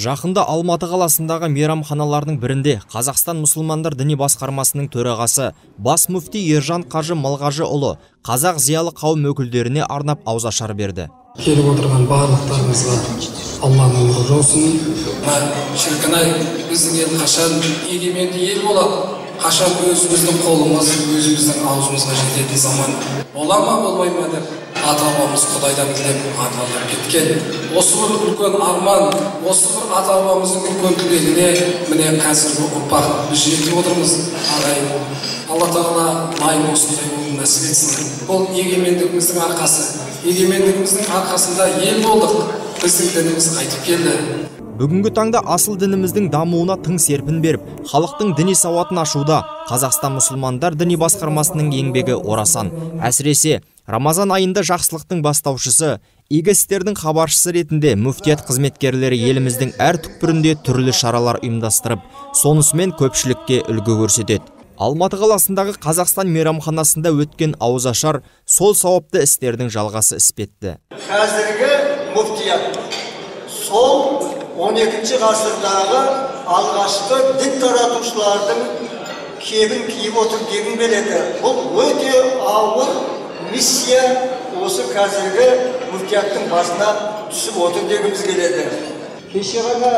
Жақында Алматы қаласындағы мейрамханалардың бірінде Қазақстан мұсылмандар діни басқармасының төрағасы бас мүфти Ержан Қажы Малғажыұлы қазақ зиялы қауым өкілдеріне арнап ауызашар берді. Келіп отырған барлықтарыңызға Алланың нұры болсын. Шіркін-ай, біздің ел қашан егеменді ел болады? Қашан өзіміздің қолымыз, өзіміздің аузымызға жететін заман бола ма, болмай ма деп ата-бабамыз Құдайдан іздеп аталып кеткен. Осы бір үлкен арман, осы бір ата-бабамыздың үлкен тілегіне міне қазіргі ұрпақ біз жетіп отырмыз. Алла тағала дайым осындай болуын нәсіп етсін. Бұл егемендігіміздің арқасы. Егемендігіміздің арқасында ел болдық. Біздің дініміз қайтып келді. Бүгінгі таңда асыл дініміздің дамуына тың серпін беріп, халықтың діни сауатын ашуда Қазақстан мұсылмандар діни басқармасының еңбегі орасан. Әсіресе Рамазан айында жақсылықтың бастаушысы, игі істердің хабаршысы ретінде мүфтият қызметкерлері еліміздің әр түкпірінде түрлі шаралар ұйымдастырып, сонысымен көпшілікке үлгі көрсетеді. Алматы қаласындағы Қазақстан мейрамханасында өткен ауызашар сол сауапты істердің жалғасы іспетті. Қазіргі мүфтият сол 12 ғасырдағы алғашқы дін таратушылардың кебін киіп отыр дегім келеді. Бұл өте ауыр миссия осы қазіргі мүфтияттың басына түсіп отыр дегіміз келеді. Кеше ғана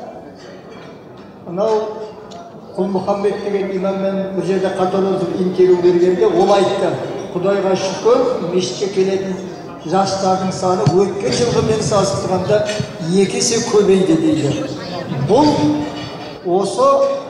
анау Құл-Мұхаммед деген имаммен бір жерде қатар отырып интервью бергенде ол айтты: Құдайға шүкір, мешітке келетін жастардың саны өткен жылғымен салыстырғанда 2 есе көбейді дейді. Бұл осы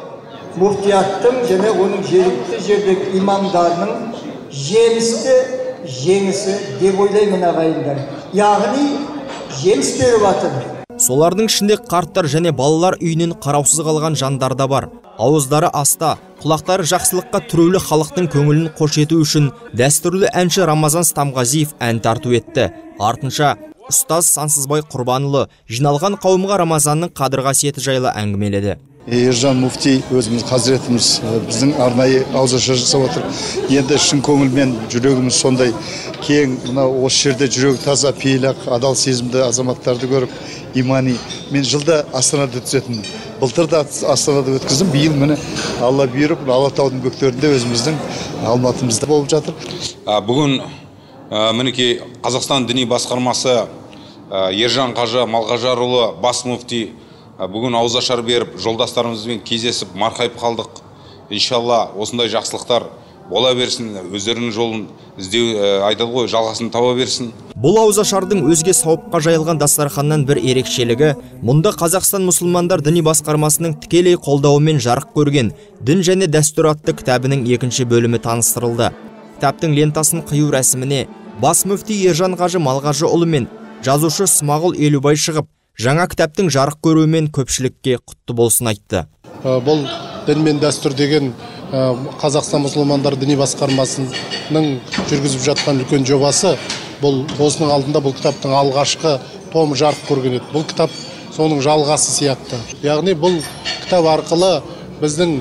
мүфтияттың және оның жергілікті жердегі имамдарының жемісті жеңісі деп ойлаймын ағайындар. Яғни жеміс беріп жатыр. Солардың ішінде қарттар және балалар үйінен қараусыз қалған жандар да бар. Ауыздары аста, құлақтары жақсылыққа түрулі халықтың көңілін қош ету үшін дәстүрлі әнші Рамазан Стамғазиев ән тарту етті. Артынша ұстаз Сансызбай Құрбанұлы жиналған қауымға Рамазанның қадір-қасиеті жайлы әңгімеледі. Ержан мүфти өзіміз қазіретіміз біздің арнайы ауызашар жасап отыр. Енді шын көңілмен жүрегіміз сондай кең, мына осы жерде жүрегі таза, пейілақ, адал сезімді азаматтарды көріп, имани. Мен жылда Астанада түсетін. Былтыр да Астанада өткіздім. Биыл міне Алла бұйырып, Алатаудың бөктерінде өзіміздің Алматымызда болып жатыр. Бүгін мінекей Қазақстан діни басқармасы Ержан Қажы Малғажыұлы бас мүфти бүгін ауызашар беріп, жолдастарымызбен кездесіп, марқайып қалдық. Иншалла, осындай жақсылықтар бола берсін, өздерінің жолын іздеу айтады ғой, жалғасын таба берсін. Бұл ауызашардың өзге сауапқа жайылған дастарханнан бір ерекшелігі, мұнда Қазақстан мұсылмандар діни басқармасының тікелей қолдауымен жарық көрген Дін және дәстүр атты кітабының 2-ші бөлімі таныстырылды. Кітаптың лентасын қию рәсіміне бас мүфти Ержан Қажы Малғажыұлы мен жазушы Смағұл Елубай шығып, жаңа кітаптың жарық көруімен көпшілікке құтты болсын айтты. Бұл дін мен дәстүр деген Қазақстан мұсылмандар діни басқармасының жүргізіп жатқан үлкен жобасы. Бұл осының алдында бұл кітаптың алғашқы томы жарық көрген еді. Бұл кітап соның жалғасы сияқты. Яғни бұл кітап арқылы біздің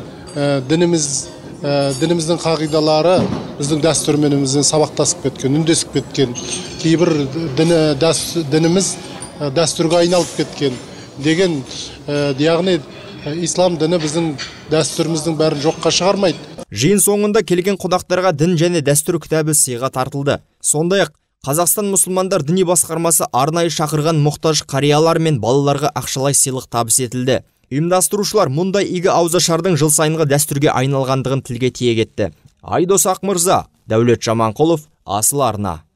дініміздің қағидалары біздің дәстүрменіміздің сабақтасып кеткен, үндесіп кеткен. Кейбір дініміз дәстүрге айналып кеткен деген, яғни ислам діні біздің дәстүріміздің бәрін жоққа шығармайды. Жиын соңында келген қонақтарға дін және дәстүр кітабы сыйға тартылды. Сондай-ақ Қазақстан мұсылмандар діни басқармасы арнайы шақырған мұқтаж қариялар мен балаларға ақшалай сыйлық табыс етілді. Ұйымдастырушылар мұндай игі ауызашардың жыл сайынғы дәстүрге айналғандығын тілге тиек етті. Айдос Ақмырза, Дәулет Жаманқұлов, Асыл арна.